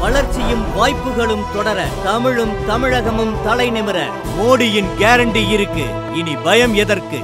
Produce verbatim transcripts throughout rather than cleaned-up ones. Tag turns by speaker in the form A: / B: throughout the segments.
A: வளர்ச்சியும் வாய்ப்புகளும் தொடர தமிழும் தமிழகமும் தலைநிமிர மோடியின் கேரண்டி இருக்கு. இனி பயம் எதற்கு?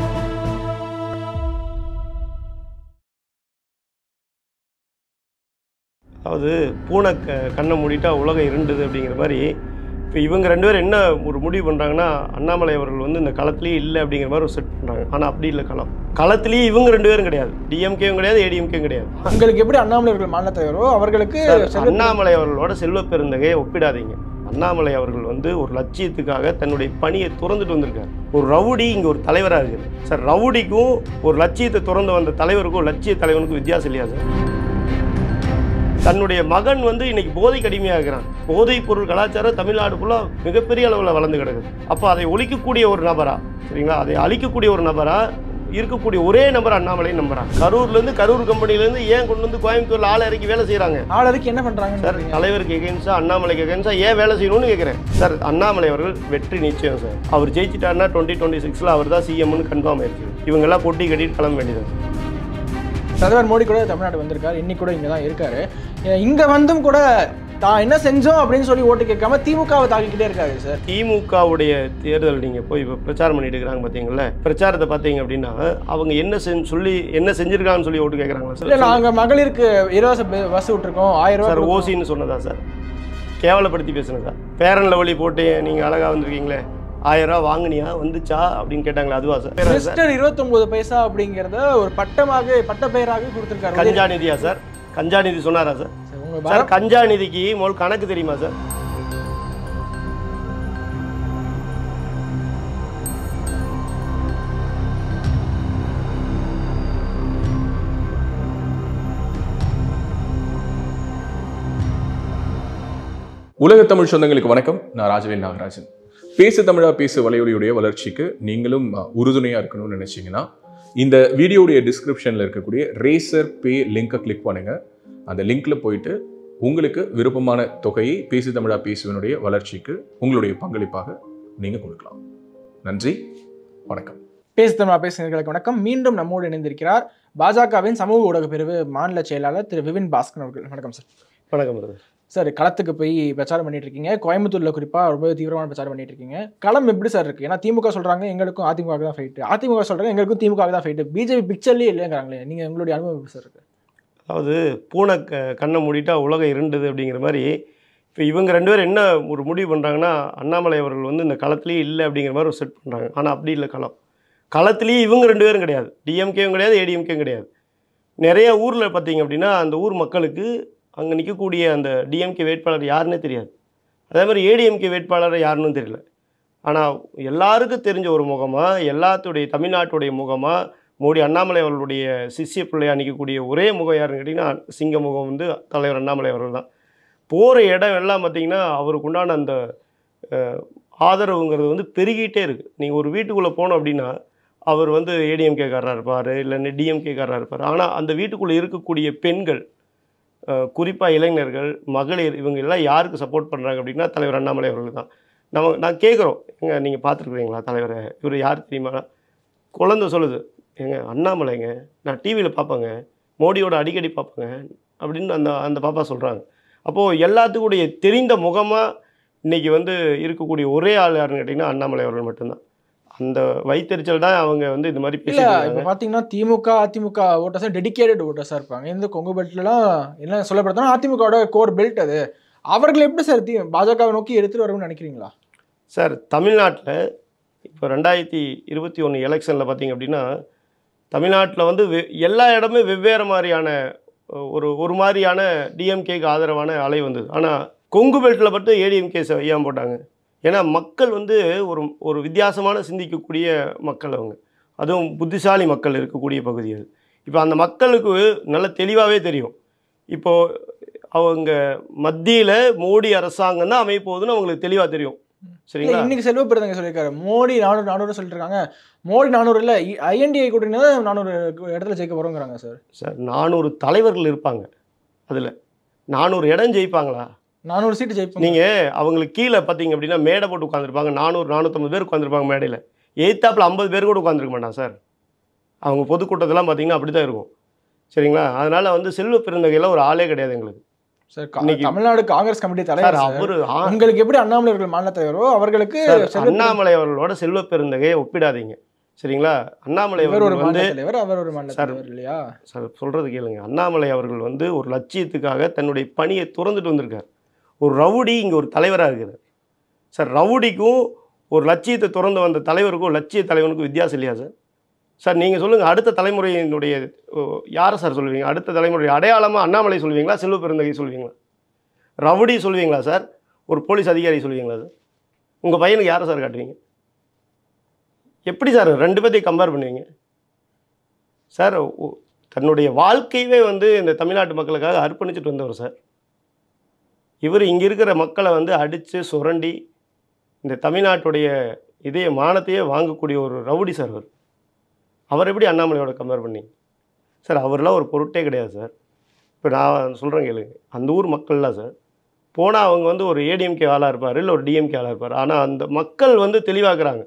B: அதாவது பூனை க கண்ணை மூடிட்டா உலகம் இருண்டது அப்படிங்கிற மாதிரி இப்போ இவங்க ரெண்டு பேரும் என்ன ஒரு முடிவு பண்ணுறாங்கன்னா, அண்ணாமலை அவர்கள் வந்து இந்த களத்துலேயே இல்லை அப்படிங்கிற மாதிரி ஒரு செட் பண்ணுறாங்க. ஆனால் அப்படி இல்லை, களம் களத்துலேயே இவங்க ரெண்டு பேரும் கிடையாது, டிஎம்கேவும் கிடையாது, ஏடிஎம்கேவும் கிடையாது.
C: உங்களுக்கு எப்படி அண்ணாமலை அவர்கள் மாநில தலைவரோ அவர்களுக்கு
B: அண்ணாமலை அவர்களோட செல்வ பெருந்தகையை ஒப்பிடாதீங்க. அண்ணாமலை அவர்கள் வந்து ஒரு லட்சியத்துக்காக தன்னுடைய பணியை துறந்துட்டு வந்திருக்காரு. ஒரு ரவுடி இங்கே ஒரு தலைவராக இருக்குது சார். ரவுடிக்கும் ஒரு லட்சியத்தை துறந்து வந்த தலைவருக்கும் லட்சிய தலைவனுக்கும் வித்தியாசம் இல்லையா சார்? தன்னுடைய மகன் வந்து இன்னைக்கு போதைக்கு அடிமையாக இருக்கிறான். போதைப் பொருள் கலாச்சாரம் தமிழ்நாடு ஃபுல்லாக மிகப்பெரிய அளவில் வளர்ந்து கிடக்குது. அப்போ அதை ஒழிக்கக்கூடிய ஒரு நபரா, சரிங்களா, அதை அழிக்கக்கூடிய ஒரு நபரா இருக்கக்கூடிய ஒரே நபர் அண்ணாமலை நம்புறாங்க. கரூர்லேருந்து கரூர் கம்பெனிலேருந்து ஏன் கொண்டு வந்து கோயம்புத்தூரில் ஆளை இறக்கி வேலை செய்கிறாங்க?
C: ஆள் அதுக்கு என்ன பண்ணுறாங்க
B: சார்? தலைவருக்கு எகென்ஸ்டாக அண்ணாமலைக்கு எகென்ஸ்டாக ஏன் வேலை செய்யணும்னு கேட்குறேன் சார். அண்ணாமலை அவர்கள் வெற்றி நிச்சயம் சார். அவர் ஜெயிச்சிட்டாருன்னா டுவெண்ட்டி டுவெண்ட்டி சிக்ஸில் அவர் தான் சிஎம்னு கன்ஃபார்ம் ஆயிடுச்சு. இவங்கெல்லாம் கொட்டி கட்டிட்டு கிளம்ப வேண்டியது.
C: பிரதமர் மோடி கூட தமிழ்நாடு வந்திருக்காரு, இன்னைக்கு கூட இங்கே தான் இருக்காரு. இங்கே வந்தும் கூட தான் என்ன செஞ்சோம் அப்படின்னு சொல்லி ஓட்டு கேட்காம திமுகவை தாக்கிக்கிட்டே இருக்காரு சார்.
B: திமுகவுடைய தேர்தல் நீங்கள் போய் இப்போ பிரச்சாரம் பண்ணிட்டு இருக்கிறாங்க பார்த்தீங்களா? பிரச்சாரத்தை பார்த்தீங்க அப்படின்னா அவங்க என்ன செஞ்சு சொல்லி என்ன செஞ்சிருக்காங்கன்னு சொல்லி ஓட்டு கேட்குறாங்களா சார்?
C: இல்லை, நாங்கள் மகளிருக்கு இலவச பஸ் விட்டுருக்கோம் ஆயிரம் ரூபாய்
B: சார். ஓசின்னு சொன்னதா சார்? கேவலப்படுத்தி பேசுனதா? பேரன் லெவலி போட்டு நீங்கள் அழகாக வந்திருக்கீங்களே, ஆயிரம் ரூபா வாங்கினியா வந்துச்சா அப்படின்னு கேட்டாங்களா? அதுவா சார்?
C: மிஸ்டர் இருபத்தொன்பது பைசா அப்படிங்கிறத ஒரு பட்டமாக பட்ட பெயராக கொடுத்துருக்காரு.
B: கஞ்சா நிதியா சார்? கஞ்சா நிதி சொன்னாரா சார்? சார் கஞ்சா நிதிக்கு முதல் கணக்கு தெரியுமா சார்?
D: உலக தமிழ் சொந்தங்களுக்கு வணக்கம். நான் ராஜவேல் நாகராஜன். பேசு தமிழா பேசு வலையொலியுடைய வளர்ச்சிக்கு நீங்களும் உறுதுணையாக இருக்கணும்னு நினச்சிங்கன்னா இந்த வீடியோடைய டிஸ்கிரிப்ஷனில் இருக்கக்கூடிய ரேசர் பே லிங்கை கிளிக் பண்ணுங்கள். அந்த லிங்க்கில் போயிட்டு உங்களுக்கு விருப்பமான தொகையை பேசு தமிழா பேசுவனுடைய வளர்ச்சிக்கு உங்களுடைய பங்களிப்பாக நீங்கள் கொடுக்கலாம். நன்றி, வணக்கம்.
C: பேசு தமிழா பேசுகிறவர்களுக்கு வணக்கம். மீண்டும் நம்மோடு இணைந்திருக்கிறார் பாஜகவின் சமூக ஊடக பிரிவு மாநில செயலாளர் திரு விபின் பாஸ்கர் அவர்கள். வணக்கம் சார்.
B: வணக்கம்
C: சார். களத்துக்கு போய் பிரச்சாரம் பண்ணிட்டு இருக்கீங்க, கோயம்புத்தூரில் குறிப்பாக ரொம்ப தீவிரமான பிரச்சாரம் பண்ணிட்டு இருக்கீங்க. களம் எப்படி சார் இருக்குது? ஏன்னா திமுக சொல்கிறாங்க எங்களுக்கும் அதிமுக தான் ஃபைட்டு, அதிமுக சொல்கிறாங்க எங்களுக்கும் திமுக தான் ஃபைட்டு, பிஜேபி பிக்சர்லேயே இல்லைங்கிறாங்களே. நீங்கள் உங்களுடைய அனுபவம் எப்படி சார் இருக்குது?
B: அதாவது பூனை க கண்ணை மூடிட்டா உலகம் இருண்டது அப்படிங்கிற மாதிரி இப்போ இவங்க ரெண்டு பேரும் என்ன ஒரு முடிவு பண்ணுறாங்கன்னா, அண்ணாமலை அவர்கள் வந்து இந்த களத்துலேயே இல்லை அப்படிங்கிற மாதிரி ஒரு செட் பண்ணுறாங்க. ஆனால் அப்படி இல்லை, களம் களத்துலேயே இவங்க ரெண்டு பேரும் கிடையாது, டிஎம்கேவும் கிடையாது, ஏடிஎம்கேவும் கிடையாது. நிறைய ஊரில் பார்த்தீங்க அப்படின்னா அந்த ஊர் மக்களுக்கு அங்கே நிற்கக்கூடிய அந்த டிஎம்கே வேட்பாளர் யாருன்னே தெரியாது. அதே மாதிரி ஏடிஎம்கே வேட்பாளர் யாருன்னு தெரியல. ஆனால் எல்லாருக்கும் தெரிஞ்ச ஒரு முகமாக, எல்லாத்துடைய தமிழ்நாட்டுடைய முகமாக, மோடி அண்ணாமலை அவர்களுடைய சிஷ்ய பிள்ளையாக நிற்கக்கூடிய ஒரே முகம் யாருன்னு கேட்டிங்கன்னா சிங்க முகம் வந்து தலைவர் அண்ணாமலை அவர்கள் தான். போகிற இடம் எல்லாம் பார்த்திங்கன்னா அவருக்கு உண்டான அந்த ஆதரவுங்கிறது வந்து பெருகிட்டே இருக்குது. நீங்கள் ஒரு வீட்டுக்குள்ளே போனோம் அப்படின்னா அவர் வந்து ஏடிஎம்கேக்காரராக இருப்பார், இல்லைன்னா டிஎம்கேக்காரராக இருப்பார். ஆனால் அந்த வீட்டுக்குள்ளே இருக்கக்கூடிய பெண்கள், குறிப்பாக இளைஞர்கள், மகளிர், இவங்க எல்லாம் யாருக்கு சப்போர்ட் பண்ணுறாங்க அப்படின்னா தலைவர் அண்ணாமலை அவர்கள் தான். நம்ம நான் கேட்குறோம், எங்க நீங்கள் பார்த்துருக்குறீங்களா தலைவரை, இவர் யார் தெரியுமா? குழந்தை சொல்லுது, ஏங்க அண்ணாமலைங்க, நான் டிவியில் பார்ப்பேங்க, மோடியோட அடிக்கடி பார்ப்பேங்க அப்படின்னு அந்த அந்த பாப்பா சொல்கிறாங்க. அப்போது எல்லாத்துக்குடைய தெரிந்த முகமாக இன்றைக்கி வந்து இருக்கக்கூடிய ஒரே ஆள் யாருன்னு கேட்டிங்கன்னா அண்ணாமலை அவர்கள் மட்டும்தான். அந்த வைத்தறிச்சல் தான் அவங்க வந்து இந்த மாதிரி
C: இல்லை. இப்போ பார்த்தீங்கன்னா திமுக அதிமுக ஓட்டர்ஸ் டெடிக்கேட்டட் ஓட்டர்ஸாக இருப்பாங்க. இந்த கொங்கு பெல்ட்லாம் என்ன சொல்லப்படுத்தோன்னா அதிமுகவோட கோர் பெல்ட் அது. அவர்கள் எப்படி சார் தி பாஜகவை நோக்கி எடுத்துகிட்டு வரும்னு நினைக்கிறீங்களா
B: சார்? தமிழ்நாட்டில் இப்போ ரெண்டாயிரத்தி இருபத்தி ஒன்று எலெக்ஷனில் பார்த்தீங்க அப்படின்னா தமிழ்நாட்டில் வந்து வெ எல்லா இடமே வெவ்வேறு மாதிரியான ஒரு ஒரு மாதிரியான டிஎம்கேக்கு ஆதரவான அலை வந்தது. ஆனால் கொங்கு பெல்ட்டில் மட்டும் ஏடிஎம்கே ஏன் போட்டாங்க? ஏன்னா மக்கள் வந்து ஒரு ஒரு வித்தியாசமான சிந்திக்கக்கூடிய மக்கள், அவங்க அதுவும் புத்திசாலி மக்கள் இருக்கக்கூடிய பகுதி அது. இப்போ அந்த மக்களுக்கு நல்ல தெளிவாகவே தெரியும், இப்போது அவங்க மத்தியில் மோடி அரசாங்கம் தான் அமைப்போகுதுன்னு அவங்களுக்கு தெளிவாக தெரியும். சரிங்களா?
C: இன்னைக்கு செல்வ பெருந்தங்க சொல்லியிருக்காரு, மோடி நானூறு நானூறு சொல்லிட்டு இருக்காங்க. மோடி நானூறு இல்லை, ஐஎன்டிஐ கூட்டணி தான் நானூறு இடத்துல ஜெயிக்க போகிறோங்கிறாங்க சார்.
B: சார் நானூறு தலைவர்கள் இருப்பாங்க, அதில் நானூறு இடம் ஜெயிப்பாங்களா?
C: நானூறு சீட்டு ஜெயிப்பாங்க.
B: நீங்கள் அவங்களுக்கு கீழே பார்த்தீங்க அப்படின்னா மேடை போட்டு உட்காந்துருப்பாங்க, நானூறு நானூற்றம்பது பேர் உட்காந்துருப்பாங்க மேடையில். எய்த்தாப்பில் ஐம்பது பேர் கூட உட்காந்துருக்க மாட்டான் சார். அவங்க பொதுக்கூட்டத்தெல்லாம் பார்த்தீங்கன்னா அப்படி தான் இருக்கும். சரிங்களா? அதனால் வந்து செல்வ பெருந்தகையில் ஒரு ஆளே கிடையாது எங்களுக்கு.
C: சார் தமிழ்நாடு காங்கிரஸ் கமிட்டி தலைவர்
B: அவரு
C: உங்களுக்கு எப்படி அண்ணாமலை அவர்கள் மாநில தலைவரோ அவர்களுக்கு
B: அண்ணாமலை அவர்களோட செல்வ பெருந்தகையை ஒப்பிடாதீங்க சரிங்களா. அண்ணாமலை அவர்கள் வந்து
C: அவர் ஒரு மாநில தலைவர் இல்லையா
B: சார், சொல்றது கேளுங்க. அண்ணாமலை அவர்கள் வந்து ஒரு லட்சியத்துக்காக தன்னுடைய பணியை துறந்துட்டு வந்திருக்கார். ஒரு ரவுடி இங்கே ஒரு தலைவராக இருக்கிறார் சார். ரவுடிக்கும் ஒரு லட்சியத்தை துறந்து வந்த தலைவருக்கும் லட்சிய தலைவனுக்கும் வித்தியாசம் இல்லையா சார்? சார் நீங்கள் சொல்லுங்கள், அடுத்த தலைமுறையினுடைய யாரை சார் சொல்லுவீங்க? அடுத்த தலைமுறை அடையாளமாக அண்ணாமலை சொல்லுவீங்களா, செல்வ பெருந்தகை சொல்லுவீங்களா, ரவுடி சொல்லுவீங்களா சார், ஒரு போலீஸ் அதிகாரி சொல்லுவீங்களா சார்? உங்கள் பையனுக்கு யாரை சார் காட்டுவீங்க? எப்படி சார் ரெண்டு பேர்த்தையும் கம்பேர் பண்ணுவீங்க சார்? தன்னுடைய வாழ்க்கையவே வந்து இந்த தமிழ்நாட்டு மக்களுக்காக அர்ப்பணிச்சுட்டு வந்தவர் சார். இவர் இங்கே இருக்கிற மக்களை வந்து அடித்து சுரண்டி இந்த தமிழ்நாட்டுடைய இதே மானத்தையே வாங்கக்கூடிய ஒரு ரவுடி சார் அவர். அவர் எப்படி அண்ணாமலையோட கம்பேர் பண்ணி சார்? அவரெலாம் ஒரு பொருட்டே கிடையாது சார். இப்போ நான் சொல்கிறேன் கேளுங்க, அந்த ஊர் மக்கள்லாம் சார் போனால் அவங்க வந்து ஒரு ஏடிஎம்கே ஆளாக இருப்பார், இல்லை ஒரு டிஎம்கே ஆளாக இருப்பார். ஆனால் அந்த மக்கள் வந்து தெளிவாக்குறாங்க,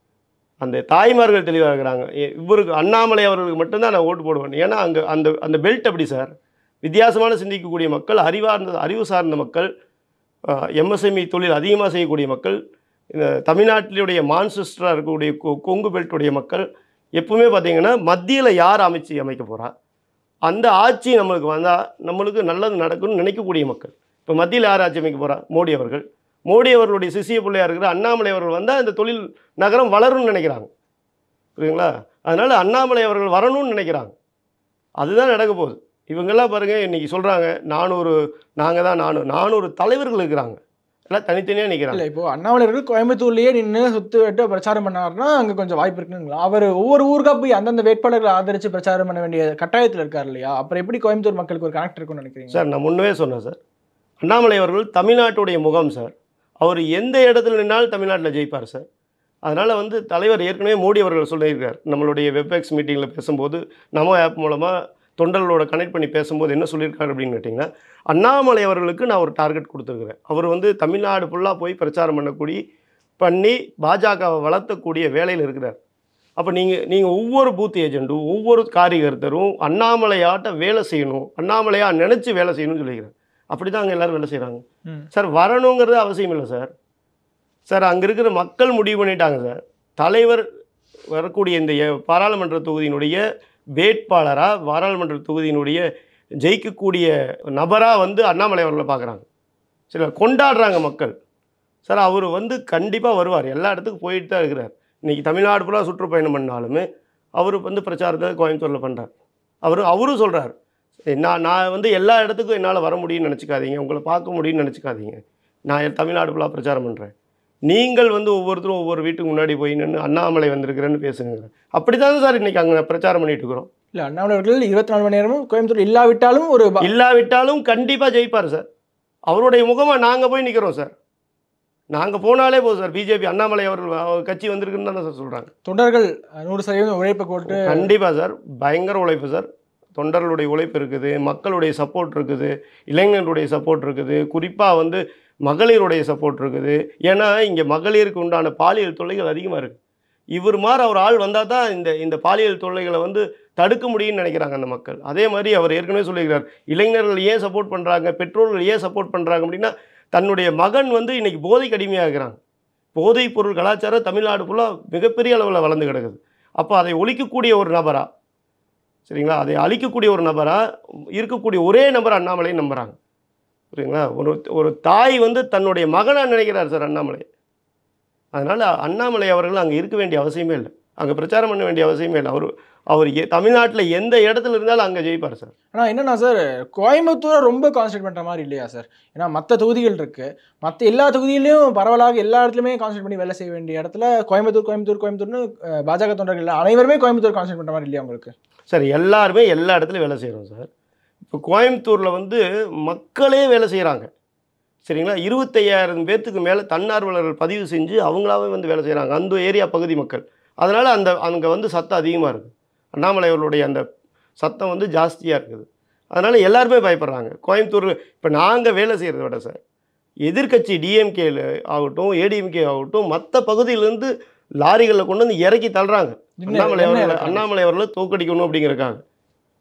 B: அந்த தாய்மார்கள் தெளிவாக இருக்கிறாங்க. இவருக்கு அண்ணாமலை அவர்களுக்கு மட்டும்தான் நான் ஓட்டு போடுவேன். ஏன்னா அங்கே அந்த அந்த பெல்ட் அப்படி சார். வித்தியாசமான சிந்திக்கக்கூடிய மக்கள், அறிவார்ந்த அறிவு சார்ந்த மக்கள், எம்எஸ்எம்இ தொழில் அதிகமாக செய்யக்கூடிய மக்கள், இந்த தமிழ்நாட்டிலுடைய மான்செஸ்டராக இருக்கக்கூடிய கொங்கு பெல்ட்டுடைய மக்கள் எப்பவுமே பார்த்திங்கன்னா மத்தியில் யார் அமைச்சு அமைக்க போகிறா, அந்த ஆட்சி நம்மளுக்கு வந்தால் நம்மளுக்கு நல்லது நடக்கும்னு நினைக்கக்கூடிய மக்கள். இப்போ மத்தியில் யார் ஆட்சி அமைக்க போகிறா? மோடி அவர்கள். மோடி அவர்களுடைய சிசிய பிள்ளையாக இருக்கிற அண்ணாமலை அவர்கள் வந்தால் இந்த தொழில் நகரம் வளரும்னு நினைக்கிறாங்க, புரியுங்களா? அதனால் அண்ணாமலை அவர்கள் வரணும்னு நினைக்கிறாங்க. அதுதான் நடக்க போகுது. இவங்கெல்லாம் பாருங்கள், இன்றைக்கி சொல்கிறாங்க நானூறு நாங்கள் தான் நானூறு நானூறு தலைவர்கள் இருக்கிறாங்க, எல்லாம் தனித்தனியாக நிற்கிறாங்க.
C: இல்லை இப்போது அண்ணாமலை அவர்கள் கோயம்புத்தூர்லேயே நின்று சுற்று விட்டு பிரச்சாரம் பண்ணாருன்னா அங்கே கொஞ்சம் வாய்ப்பு இருக்குங்களா? அவர் ஒவ்வொரு ஊருக்காக போய் அந்தந்த வேட்பாளர்களை ஆதரித்து பிரச்சாரம் பண்ண வேண்டிய கட்டாயத்தில் இருக்கார் இல்லையா? அப்புறம் எப்படி கோயம்புத்தூர் மக்களுக்கு ஒரு கனெக்ட் இருக்குன்னு நினைக்கிறீங்க
B: சார்? நான் முன்னவே சொன்னேன் சார், அண்ணாமலை அவர்கள் தமிழ்நாட்டுடைய முகம் சார். அவர் எந்த இடத்துல நின்னாலும் தமிழ்நாட்டில் ஜெயிப்பார் சார். அதனால் வந்து தலைவர் ஏற்கனவே மோடி அவர்கள் சொல்லியிருக்கார், நம்மளுடைய வெப்எக்ஸ் மீட்டிங்கில் பேசும்போது, நமோ ஆப் மூலமாக தொண்டர்களோட கனெக்ட் பண்ணி பேசும்போது என்ன சொல்லியிருக்காரு அப்படின்னு கேட்டிங்கன்னா, அண்ணாமலை அவர்களுக்கு நான் ஒரு டார்கெட் கொடுத்துருக்குறேன். அவர் வந்து தமிழ்நாடு ஃபுல்லாக போய் பிரச்சாரம் பண்ணக்கூடிய பண்ணி பாஜகவை வளர்த்தக்கூடிய வேலையில் இருக்கிறார். அப்போ நீங்கள் நீங்கள் ஒவ்வொரு பூத் ஏஜெண்ட்டும் ஒவ்வொரு காரியகர்த்தரும் அண்ணாமலையாட்ட வேலை செய்யணும், அண்ணாமலையாக நினச்சி வேலை செய்யணும்னு சொல்லிக்கிறேன். அப்படி தான் அங்கே எல்லோரும் வேலை செய்கிறாங்க சார். வரணுங்கிறது அவசியம் இல்லை சார். சார் அங்கே இருக்கிற மக்கள் முடிவு பண்ணிட்டாங்க சார். தலைவர் வரக்கூடிய இந்த பாராளுமன்ற தொகுதியினுடைய வேட்பாளராக, பாராளுமன்ற தொகுதியினுடைய ஜெயிக்கக்கூடிய நபராக வந்து அண்ணாமலை அவர்களை பார்க்குறாங்க. சரி, கொண்டாடுறாங்க மக்கள் சார். அவர் வந்து கண்டிப்பாக வருவார், எல்லா இடத்துக்கும் போயிட்டு தான் இருக்கிறார். இன்றைக்கி தமிழ்நாடு ஃபுல்லாக சுற்றுப்பயணம் பண்ணாலுமே அவர் வந்து பிரச்சாரத்தை கோயம்புத்தூரில் பண்ணுறார். அவர் அவரும் சொல்கிறார், நான் நான் வந்து எல்லா இடத்துக்கும் என்னால் வர முடியும்னு நினச்சிக்காதீங்க, உங்களை பார்க்க முடியும்னு நினச்சிக்காதீங்க, நான் தமிழ்நாடு ஃபுல்லாக பிரச்சாரம் பண்ணுறேன், நீங்கள் வந்து ஒவ்வொருத்தரும் ஒவ்வொரு வீட்டுக்கு முன்னாடி போய் நின்று அண்ணாமலை வந்திருக்கிறேன்னு பேசுங்க. அப்படி தான் சார் இன்றைக்கி அங்கே பிரச்சாரம் பண்ணிட்டு இருக்கிறோம்.
C: இல்லை அண்ணாமலை அவர்கள் இருபத்தி நாலு மணி நேரமும் கோயம்புத்தூர் இல்லாவிட்டாலும் ஒரு
B: இல்லாவிட்டாலும் கண்டிப்பாக ஜெயிப்பார் சார். அவருடைய முகமாக நாங்கள் போய் நிற்கிறோம் சார். நாங்கள் போனாலே போதும் சார். பிஜேபி அண்ணாமலை அவர்கள் கட்சி வந்திருக்குன்னு தானே சார் சொல்கிறாங்க.
C: தொண்டர்கள் நூறு சதவீதம் உழைப்பை போட்டு
B: கண்டிப்பாக சார், பயங்கர உழைப்பு சார். தொண்டர்களுடைய உழைப்பு இருக்குது, மக்களுடைய சப்போர்ட் இருக்குது, இளைஞர்களுடைய சப்போர்ட் இருக்குது, குறிப்பாக வந்து மகளிருடைய சப்போர்ட் இருக்குது. ஏன்னா இங்கே மகளிருக்கு உண்டான பாலியல் தொல்லைகள் அதிகமாக இருக்குது. இவர் மாதிரி அவர் ஆள் வந்தால் தான் இந்த இந்த பாலியல் தொல்லைகளை வந்து தடுக்க முடியும்னு நினைக்கிறாங்க அந்த மக்கள். அதே மாதிரி அவர் ஏற்கனவே சொல்லியிருக்கிறார், இளைஞர்கள் ஏன் சப்போர்ட் பண்ணுறாங்க, பெற்றோர்கள் ஏன் சப்போர்ட் பண்ணுறாங்க அப்படின்னா, தன்னுடைய மகன் வந்து இன்றைக்கி போதைக்கு அடிமையாக இருக்கிறாங்க. போதைப் பொருள் கலாச்சாரம் தமிழ்நாடு ஃபுல்லாக மிகப்பெரிய அளவில் வளர்ந்து கிடக்குது. அப்போ அதை ஒழிக்கக்கூடிய ஒரு நபராக, சரிங்களா, அதை அழிக்கக்கூடிய ஒரு நபராக இருக்கக்கூடிய ஒரே நபர் அண்ணாமலையை நம்புகிறாங்க, சரிங்களா. ஒரு ஒரு தாய் வந்து தன்னுடைய மகனாக நினைக்கிறார் சார் அண்ணாமலை. அதனால் அண்ணாமலை அவர்கள் அங்கே இருக்க வேண்டிய அவசியமே இல்லை, அங்கே பிரச்சாரம் பண்ண வேண்டிய அவசியமே இல்லை. அவர் அவர் தமிழ்நாட்டில் எந்த இடத்துல இருந்தாலும் அங்கே ஜெயிப்பார் சார்.
C: ஆனால் என்னன்னா சார், கோயம்புத்தூரை ரொம்ப கான்சன்ட்ரேட் பண்ணுற மாதிரி இல்லையா சார்? ஏன்னா மற்ற தொகுதிகள் இருக்குது, மற்ற எல்லா தொகுதியிலையும் பரவலாக எல்லா இடத்துலையுமே கான்சன்ட்ரேட் பண்ணி வேலை செய்ய வேண்டிய இடத்துல கோயம்புத்தூர் கோயம்புத்தூர் கோயம்புத்தூர்னு பாஜக தொண்டர்கள் அனைவருமே கோயம்புத்தூர் கான்சன்ட்ரேட் பண்ணுற மாதிரி இல்லையா உங்களுக்கு?
B: சார் எல்லாருமே எல்லா இடத்துலையும் வேலை செய்கிறோம் சார். இப்போ கோயம்புத்தூரில் வந்து மக்களே வேலை செய்கிறாங்க, சரிங்களா. இருபத்தையாயிரம் பேர்த்துக்கு மேலே தன்னார்வலர்கள் பதிவு செஞ்சு அவங்களாவே வந்து வேலை செய்கிறாங்க, அந்த ஏரியா பகுதி மக்கள். அதனால் அந்த அங்கே வந்து சத்தம் அதிகமாக இருக்குது, அண்ணாமலை அவர்களுடைய அந்த சத்தம் வந்து ஜாஸ்தியாக இருக்குது. அதனால் எல்லாருமே பயப்படுறாங்க கோயம்புத்தூர். இப்போ நாங்கள் வேலை செய்கிறத விட சார், எதிர்கட்சி டிஎம்கே ஆகட்டும் ஏடிஎம்கே ஆகட்டும் மற்ற பகுதியிலேருந்து லாரிகளில் கொண்டு வந்து இறக்கி தள்ளுறாங்க அண்ணாமலை அவர்களை அண்ணாமலை அவர்களை தோக்கடிக்கணும் அப்படிங்கிறக்காக.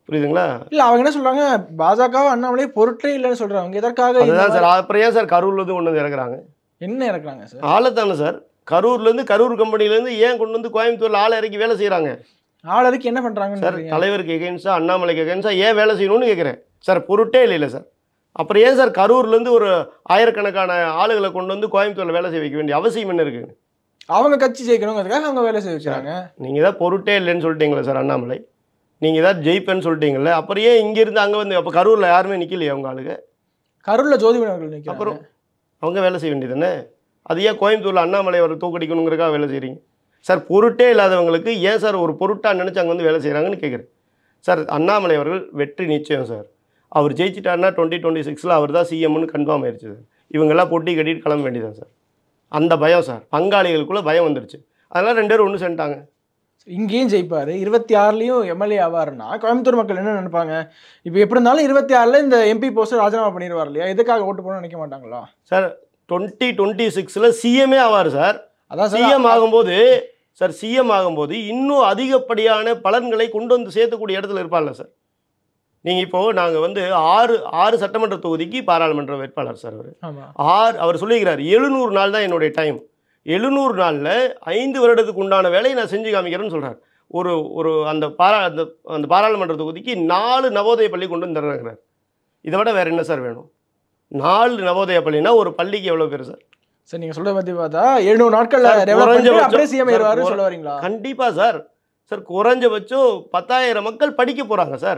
B: புரியுதுங்களா?
C: இல்ல அவங்க என்ன சொல்றாங்க, பாஜகவை அண்ணாமலை பொருட்டே இல்லைன்னு சொல்றாங்க. எதற்காக
B: அதுதான் சார். அப்புறம் ஏன் சார் கரூர்லேருந்து கொண்டு வந்து இறக்குறாங்க?
C: என்ன இறக்குறாங்க சார்?
B: ஆளை தானே சார். கரூர்லேருந்து கரூர் கம்பெனிலேருந்து ஏன் கொண்டு வந்து கோயம்புத்தூரில் ஆளை இறக்கி வேலை செய்கிறாங்க
C: ஆளருக்கு? என்ன பண்றாங்கன்னு
B: சார்? தலைவருக்கு எகென்ஸ்டாக அண்ணாமலைக்கு எகென்ஸ்டாக ஏன் வேலை செய்யணும்னு கேட்குறேன் சார். பொருட்டே இல்லை இல்லை சார். அப்புறம் ஏன் சார் கரூர்லேருந்து ஒரு ஆயிரக்கணக்கான ஆளுகளை கொண்டு வந்து கோயம்புத்தூரில் வேலை செய்ய வைக்க வேண்டிய அவசியம் என்ன இருக்குது?
C: அவங்க கட்சி ஜெயிக்கணுங்கிறதுக்காக அவங்க வேலை செய்ய வச்சுறாங்க.
B: நீங்கள் தான் பொருட்டே இல்லைன்னு சொல்லிட்டீங்களே சார் அண்ணாமலை. நீங்கள் ஏதாவது ஜெயிப்பேன்னு சொல்லிட்டீங்கல்ல, அப்புறம் ஏன் இங்கேருந்து அங்கே வந்து அப்போ கரூரில் யாருமே நிற்கலையே அவங்க ஆளுங்க?
C: கரூரில் ஜோதிமணி அவர்கள் நிற்கிறாங்க.
B: அப்புறம் அவங்க வேலை செய்ய வேண்டியது தானே. அது ஏன் கோயம்புத்தூரில் அண்ணாமலை அவர் தூக்கடிக்கணுங்கிறக்காக வேலை செய்கிறீங்க சார்? பொருட்டே இல்லாதவங்களுக்கு ஏன் சார் ஒரு பொருட்டாக நினச்சி அங்கே வந்து வேலை செய்கிறாங்கன்னு கேட்குறேன் சார். அண்ணாமலை அவர்கள் வெற்றி நிச்சயம் சார். அவர் ஜெயிச்சிட்டாருன்னா டுவெண்ட்டி டுவெண்ட்டி சிக்ஸில் அவர் தான் சிஎம்னு கன்ஃபார்ம் ஆயிடுச்சு சார். இவங்கெல்லாம் பொட்டி கட்டிட்டு கிளம்ப வேண்டியதான் சார். அந்த பயம் சார், பங்காளிகளுக்குள்ளே பயம் வந்துருச்சு. அதனால் ரெண்டு பேரும் ஒன்று செஞ்சுட்டாங்க.
C: இங்கேயும் ஜெயிப்பார், இருபத்தி ஆறுலையும் எம்எல்ஏ ஆவாருன்னா கோயம்புத்தூர் மக்கள் என்ன நினைப்பாங்க? இப்போ எப்படி இருந்தாலும் இருபத்தி ஆறில் இந்த எம்பி போஸ்ட் ராஜினாமா பண்ணிடுவார் இல்லையா? எதுக்காக ஓட்டு போகணும்னு நினைக்க மாட்டாங்களா
B: சார்? டுவெண்ட்டி டுவெண்ட்டி சிக்ஸில் சிஎம்ஏ ஆவார் சார்.
C: அதான்
B: சிஎம் ஆகும்போது சார், சிஎம் ஆகும்போது இன்னும் அதிகப்படியான பலன்களை கொண்டு வந்து சேர்த்துக்கூடிய இடத்துல இருப்பார்ல சார். நீங்கள் இப்போது நாங்கள் வந்து ஆறு ஆறு சட்டமன்ற தொகுதிக்கு பாராளுமன்ற வேட்பாளர் சார். அவர் ஆறு அவர் சொல்லிக்கிறார் எழுநூறு நாள் தான் என்னுடைய டைம். எழுநூறு நாளில் ஐந்து வருடத்துக்கு உண்டான வேலையை நான் செஞ்சு காமிக்கிறேன்னு சொல்கிறார். ஒரு ஒரு அந்த பாரா அந்த அந்த பாராளுமன்ற தொகுதிக்கு நாலு நவோதய பள்ளி கொண்டு வந்து தர்றாங்கிறார். இதை விட வேறு என்ன சார் வேணும்? நாலு நவோதய பள்ளினா ஒரு பள்ளிக்கு எவ்வளோ பேர் சார்?
C: சார் நீங்கள் சொல்கிறத பற்றி பார்த்தா எழுநூறு நாட்களில் சிஎம் ஏறுவாருன்னு சொல்ல வரீங்களா?
B: கண்டிப்பாக சார். சார் குறைஞ்சபட்சம் பத்தாயிரம் மக்கள் படிக்க போகிறாங்க சார்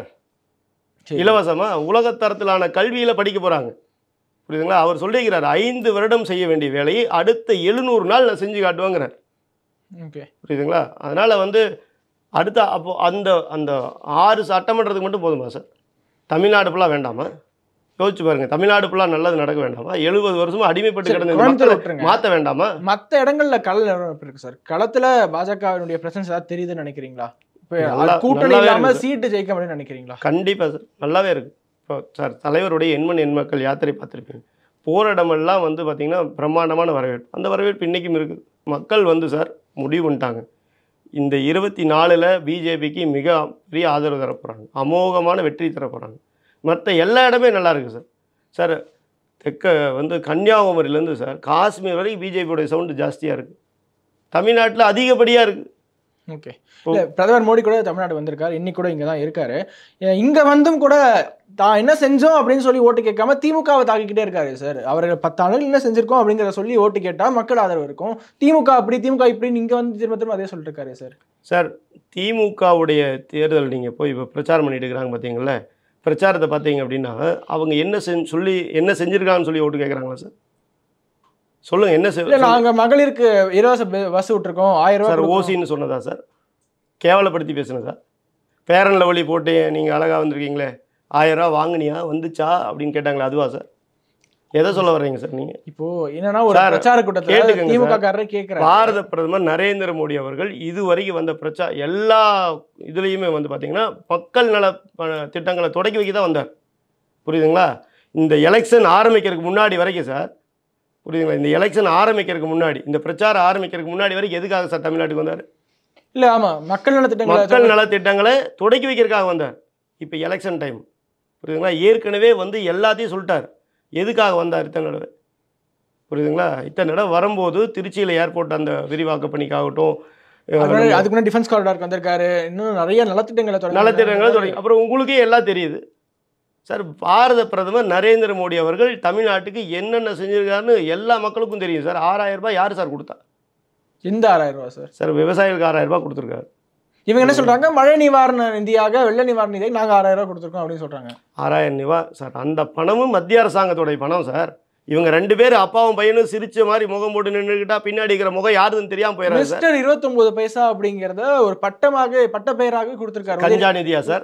B: இலவசமாக. உலகத்தரத்திலான கல்வியில் படிக்க போகிறாங்க. புரியுதுங்களா? அவர் சொல்லிக்கிறார் ஐந்து வருடம் செய்ய வேண்டிய வேலையை அடுத்த எழுநூறு நாள் நான் செஞ்சு காட்டுவாங்கிறார்.
C: ஓகே,
B: புரியுதுங்களா? அதனால் வந்து அடுத்த அப்போ அந்த அந்த ஆறு சட்டமன்றத்துக்கு மட்டும் போதுமா சார்? தமிழ்நாடு ஃபுல்லாக வேண்டாமா? யோசிச்சு பாருங்க. தமிழ்நாடு ஃபுல்லாக நல்லது நடக்க வேண்டாமா? எழுபது வருஷமா அடிமைப்பட்டு கிடந்த மாற்ற வேண்டாமா?
C: மற்ற இடங்கள்ல கள நிலவரம் இருக்கு சார். களத்தில் பாஜகவினுடைய பிரசன்ஸ் ஏதாவது தெரியுதுன்னு நினைக்கிறீங்களா? இப்போ கூட்டணி இல்லாமல் சீட்டு ஜெயிக்க முடியும்னு நினைக்கிறீங்களா?
B: கண்டிப்பாக சார், நல்லாவே இருக்குது. இப்போ சார் தலைவருடைய எண்மண் எண்மக்கள் யாத்திரை பார்த்துருப்பீங்க. போகிற இடமெல்லாம் வந்து பார்த்திங்கன்னா பிரம்மாண்டமான வரவேற்பு. அந்த வரவேற்பு இன்றைக்கும் இருக்குது. மக்கள் வந்து சார் முடிவு பண்ணிட்டாங்க, இந்த இருபத்தி நாலில் பிஜேபிக்கு மிக பெரிய ஆதரவு தரப்போகிறாங்க, அமோகமான வெற்றி தரப்போகிறாங்க. மற்ற எல்லா இடமே நல்லா இருக்குது சார். சார் தெற்க வந்து கன்னியாகுமரியிலேருந்து சார் காஷ்மீர் வரைக்கும் பிஜேபியோடைய சவுண்டு ஜாஸ்தியாக இருக்குது. தமிழ்நாட்டில் அதிகப்படியாக இருக்குது.
C: ஓகே, இல்லை பிரதமர் மோடி கூட தமிழ்நாடு வந்திருக்காரு, இன்னைக்கு கூட இங்கே தான் இருக்காரு. இங்கே வந்தும் கூட தான் என்ன செஞ்சோம் அப்படின்னு சொல்லி ஓட்டு கேட்காம திமுகவை தாக்கிக்கிட்டே இருக்காரு சார். அவர்கள் பத்து ஆண்டுகள் என்ன செஞ்சிருக்கோம் அப்படிங்கிற சொல்லி ஓட்டு கேட்டால் மக்கள் ஆதரவு இருக்கும். திமுக அப்படி திமுக இப்படின்னு இங்கே வந்து திரும்ப திரும்ப அதே சொல்லிட்டு இருக்காரு சார்.
B: சார் திமுகவுடைய தேர்தல் நீங்கள் போய் இப்போ பிரச்சாரம் பண்ணிட்டு இருக்கிறாங்க பார்த்தீங்களா? பிரச்சாரத்தை பார்த்தீங்க அப்படின்னா அவங்க என்ன செஞ்சு சொல்லி என்ன செஞ்சுருக்காங்கன்னு சொல்லி ஓட்டு கேட்குறாங்களா சார்? சொல்லுங்கள், என்ன
C: இல்லை நாங்கள் மகளிருக்கு இலவச பஸ் விட்டுருக்கோம் ஆயிரம்
B: சார். ஓசின்னு சொன்னதா சார்? கேவலப்படுத்தி பேசுனதா? பேரன் லெவலி போட்டு நீங்கள் அழகாக வந்திருக்கீங்களே, ஆயிரம் ரூபா வாங்கினியா வந்துச்சா அப்படின்னு கேட்டாங்களே, அதுவா சார்? எதை சொல்ல வர்றீங்க சார் நீங்கள்?
C: இப்போ என்னன்னா ஒரு பிரச்சார கூட்டத்தில் திமுக காரரை கேட்குறாங்க.
B: பாரத பிரதமர் நரேந்திர மோடி அவர்கள் இதுவரைக்கும் வந்த பிரச்சா எல்லா இதுலேயுமே வந்து பார்த்தீங்கன்னா மக்கள் நல திட்டங்களை தொடக்கி வைக்க தான் வந்தார். புரியுதுங்களா? இந்த எலெக்ஷன் ஆரம்பிக்கிறதுக்கு முன்னாடி வரைக்கும் சார், புரியுதுங்களா, இந்த எலெக்ஷன் ஆரம்பிக்கிறதுக்கு முன்னாடி, இந்த பிரச்சாரம் ஆரம்பிக்கிறதுக்கு முன்னாடி வரைக்கும் எதுக்காக சார் தமிழ்நாட்டுக்கு வந்தார்?
C: இல்லை ஆமாம், மக்கள் நல திட்டங்கள்
B: மக்கள் நல திட்டங்களை தொடக்கி வைக்கிறதுக்காக வந்தார். இப்போ எலெக்ஷன் டைம், புரியுதுங்களா, ஏற்கனவே வந்து எல்லாத்தையும் சொல்லிட்டார். எதுக்காக வந்தார் இத்தனை தடவை? புரியுதுங்களா? இத்தனை தடவை வரும்போது திருச்சியில் ஏர்போர்ட் அந்த விரிவாக்க பணிக்காகட்டும்,
C: அதுக்கு முன்னாடி டிஃபென்ஸ் காரிடாருக்கு வந்திருக்காரு, இன்னும் நிறைய நலத்திட்டங்களை
B: நலத்திட்டங்களை தொடங்கி. அப்புறம் உங்களுக்கே எல்லாம் தெரியுது சார். பாரத பிரதமர் நரேந்திர மோடி அவர்கள் தமிழ்நாட்டுக்கு என்னென்ன செஞ்சிருக்காருன்னு எல்லா மக்களுக்கும் தெரியும் சார். ஆறாயிரம் ரூபாய் யார் சார் கொடுத்தா?
C: எந்த ஆறாயிரம் ரூபாய் சார்?
B: சார் விவசாயிகளுக்கு ஆறாயிரம் ரூபாய் கொடுத்துருக்காரு.
C: இவங்க என்ன சொல்றாங்க, மழை நிவாரண நிதியாக வெள்ள நிவாரண நிதியாக நாங்கள் ஆறாயிரம் ரூபாய் கொடுத்துருக்கோம் அப்படின்னு சொல்றாங்க.
B: ஆறாயிரம் ரூபா சார், அந்த பணமும் மத்திய அரசாங்கத்தோடைய பணம் சார். இவங்க ரெண்டு பேரும் அப்பாவும் பையனும் சிரிச்ச மாதிரி முகம் போட்டு நின்றுக்கிட்டா பின்னாடி இருக்கிற முகம் யாருன்னு தெரியாம போயிடாது சார்.
C: மிஸ்டர் இருபத்தி ஒன்பது பைசா அப்படிங்கிறத ஒரு பட்டமாக பட்ட பெயராக கொடுத்துருக்காரு.
B: கஞ்சா நிதியா சார்?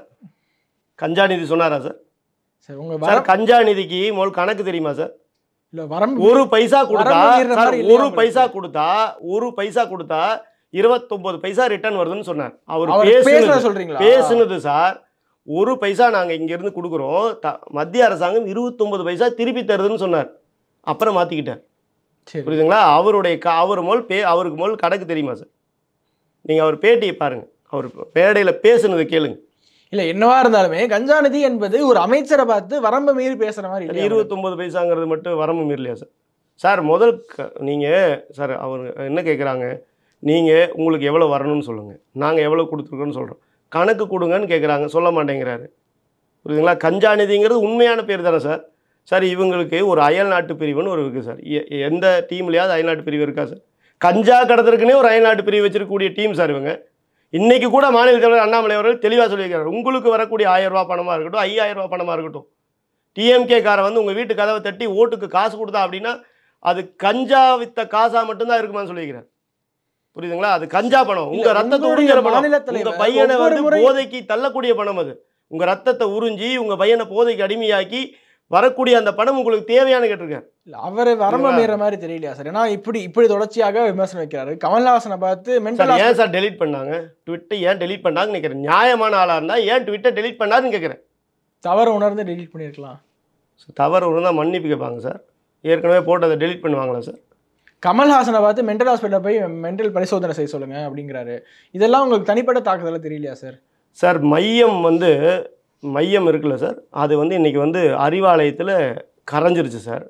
B: கஞ்சா நிதி சொன்னாரா சார்?
C: சார் உங்க
B: கஞ்சா நிதிக்கு முதல் கணக்கு தெரியுமா சார்?
C: இல்ல வரம்
B: ஒரு பைசா கொடுத்தா ஒரு பைசா கொடுத்தா ஒரு பைசா கொடுத்தா இருபத்தொன்பது பைசா ரிட்டர்ன் வருதுன்னு சொன்னார். அவர்
C: சொல்றீங்களா?
B: பேசுனது சார், ஒரு பைசா நாங்க இங்க இருந்து கொடுக்குறோம், மத்திய அரசாங்கம் இருபத்தொன்பது பைசா திருப்பி தருதுன்னு சொன்னார். அப்புறம் மாத்திக்கிட்டார். புரியுதுங்களா? அவருடைய அவர் முதல் பே அவருக்கு முதல் கணக்கு தெரியுமா சார்? நீங்க அவர் பேட்டியை பாருங்க, அவர் பேடையில பேசுனது கேளுங்க.
C: இல்ல என்னவா இருந்தாலுமே கஞ்சா நிதி என்பது ஒரு அமைச்சரை பார்த்து வரம்பு மீறி பேசுற மாதிரி இல்லையா?
B: இருபத்தொம்பது பைசாங்கிறது மட்டும் வரம்பு மீறலையா சார்? சார் முதல் க நீங்கள் சார் அவர் என்ன கேட்குறாங்க, நீங்கள் உங்களுக்கு எவ்வளோ வரணும்னு சொல்லுங்கள், நாங்கள் எவ்வளோ கொடுத்துருக்கோன்னு சொல்கிறோம், கணக்கு கொடுங்கன்னு கேட்குறாங்க, சொல்ல மாட்டேங்கிறாரு. புரியுதுங்களா? கஞ்சா நிதிங்கிறது உண்மையான பேர் தானே சார்? சார் இவங்களுக்கு ஒரு அயல் நாட்டு பிரிவுன்னு ஒரு இருக்குது சார். எ- எந்த டீம்லையாவது அயல் நாட்டு பிரிவு இருக்கா சார்? கஞ்சா கடத்துறதுக்குன்னே ஒரு அயல் நாட்டு பிரிவு வச்சிருக்கக்கூடிய டீம் சார் இவங்க. இன்றைக்கி கூட மாநில தலைவர் அண்ணாமலை அவர்கள் தெளிவாக சொல்லியிருக்காரு, உங்களுக்கு வரக்கூடிய ஆயிரம் ரூபா பணமாக இருக்கட்டும், ஐயாயிரம் ரூபா பணமாக இருக்கட்டும், டிஎம்கே காரை வந்து உங்கள் வீட்டு கதவை தட்டி ஓட்டுக்கு காசு கொடுத்தா அப்படின்னா அது கஞ்சா வித்த காசாக மட்டும்தான் இருக்குமான்னு சொல்லியிருக்கிறார். புரியுதுங்களா? அது கஞ்சா பணம், உங்க
C: இல்ல,
B: ரத்தத்தை
C: உங்களுடைய
B: உறிஞ்சிற பணம்,
C: மாநில
B: உங்க
C: தலைவர்
B: பையனை
C: ஒவ்வொரு
B: வந்து
C: முறை-
B: போதைக்கு தள்ளக்கூடிய பணம் அது. உங்க ரத்தத்தை உறிஞ்சி உங்க பையனை போதைக்கு அடிமையாக்கி வரக்கூடிய அந்த பணம் உங்களுக்கு தேவையான கேட்டிருக்காரு.
C: இல்ல, அவரு வரம்பு மீற மாதிரி தெரியலையா சார்? ஏன்னா இப்படி இப்படி தொடர்ச்சியாக விமர்சனம் வைக்கிறாரு. கமல்ஹாசனை பார்த்து
B: சார்
C: மென்டல்
B: ஏன் சார் டெலீட் பண்ணாங்க ட்விட்டர்? ஏன் டெலீட் பண்ணாங்கன்னு கேட்குறேன். நியாயமான ஆளாக இருந்தால் ஏன் ட்விட்டர் டெலீட் பண்ணாருன்னு கேட்குறேன்.
C: தவறு உணர்ந்து டெலீட் பண்ணியிருக்கலாம்.
B: தவறு இருந்தால் மன்னிப்பு கேட்பாங்க சார். ஏற்கனவே போட்டதை டெலீட் பண்ணுவாங்களா சார்?
C: கமல்ஹாசனை பார்த்து மென்டல் ஹாஸ்பிட்டலில் போய் மென்டல் பரிசோதனை செய்ய சொல்லுங்க அப்படிங்கிறாரு. இதெல்லாம் உங்களுக்கு தனிப்பட்ட தாக்குதல தெரியலையா சார்?
B: சார் மையம் வந்து மையம் இருக்குல்ல சார், அது வந்து இன்றைக்கி வந்து அறிவாலயத்தில் கரைஞ்சிருச்சு சார்.